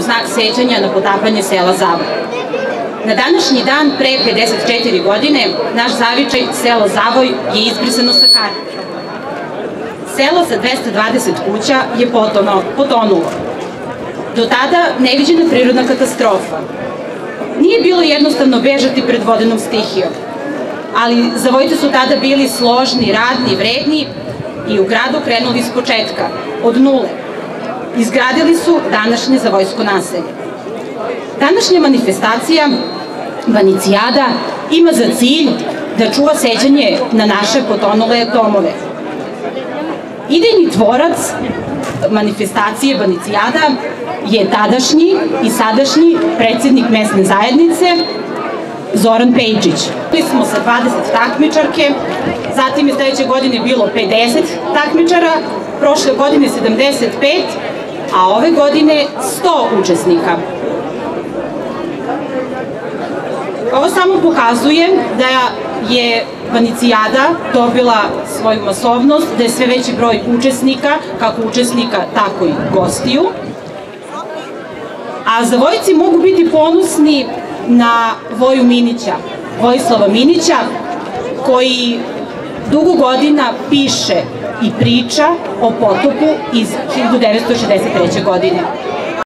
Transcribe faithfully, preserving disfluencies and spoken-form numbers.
znak sećanja na potapanje sela Zavoj. Na današnji dan, pre pedeset četiri godine, naš zavičaj, selo Zavoj, je izbrisano sa karte. Selo sa dvesta dvadeset kuća je potonulo. Do tada neviđena prirodna katastrofa. Nije bilo jednostavno bežati pred vodenom stihijom, ali Zavojci su tada bili složni, radni, vredni i u gradu krenuli iz početka, od nule. Izgradili su današnje Zavojsko naselje. Današnja manifestacija, Banicijada, ima za cilj da čuva sećanje na naše potonule domove. Idejni tvorac manifestacije Banicijada je tadašnji i sadašnji predsjednik mesne zajednice Zoran Pejčić. Bili smo sa dvadeset takmičarke, zatim je sledeće godine bilo pedeset takmičara, prošle godine sedamdeset pet, a ove godine sto učesnika. Ovo samo pokazuje da je Banicijada dobila svoju masovnost, da je sve veći broj učesnika, kako učesnika, tako i gostiju. A Zavojci mogu biti ponosni na Voju Minića, Vojislava Minića, koji dugo godina piše i priča o potopu iz hiljadu devetsto šezdeset treće. godine.